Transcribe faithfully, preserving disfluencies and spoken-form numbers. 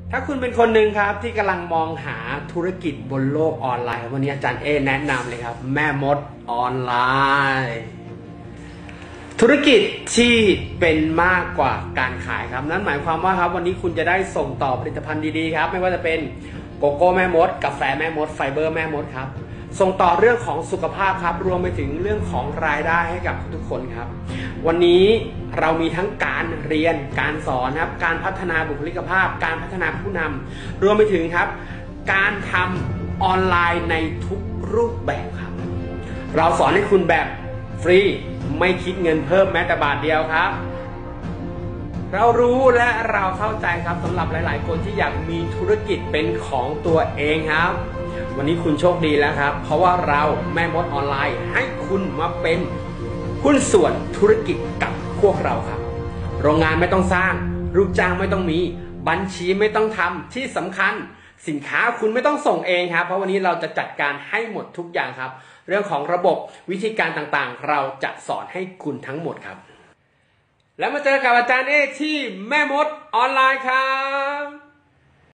ถ้าคุณเป็นคนหนึ่งครับที่กำลังมองหาธุรกิจบนโลกออนไลน์วันนี้อาจารย์เอแนะนำเลยครับแม่มดออนไลน์ธุรกิจที่เป็นมากกว่าการขายครับนั่นหมายความว่าครับวันนี้คุณจะได้ส่งต่อผลิตภัณฑ์ดีๆครับไม่ว่าจะเป็นโกโก้แม่มดกาแฟแม่มดไฟเบอร์แม่มดครับส่งต่อเรื่องของสุขภาพครับรวมไปถึงเรื่องของรายได้ให้กับทุกคนครับวันนี้เรามีทั้งการเรียนการสอนครับการพัฒนาบุคลิกภาพการพัฒนาผู้นำรวมไปถึงครับการทำออนไลน์ในทุกรูปแบบครับเราสอนให้คุณแบบฟรีไม่คิดเงินเพิ่มแม้แต่บาทเดียวครับเรารู้และเราเข้าใจครับสำหรับหลายๆคนที่อยากมีธุรกิจเป็นของตัวเองครับวันนี้คุณโชคดีแล้วครับเพราะว่าเราแม่มดออนไลน์ให้คุณมาเป็นหุ้นส่วนธุรกิจกับพวกเราครับโรงงานไม่ต้องสร้างลูกจ้างไม่ต้องมีบัญชีไม่ต้องทำที่สำคัญสินค้าคุณไม่ต้องส่งเองครับเพราะวันนี้เราจะจัดการให้หมดทุกอย่างครับเรื่องของระบบวิธีการต่างๆเราจะสอนให้คุณทั้งหมดครับแล้วมาเจอกับอาจารย์เอที่แม่มดออนไลน์ครับ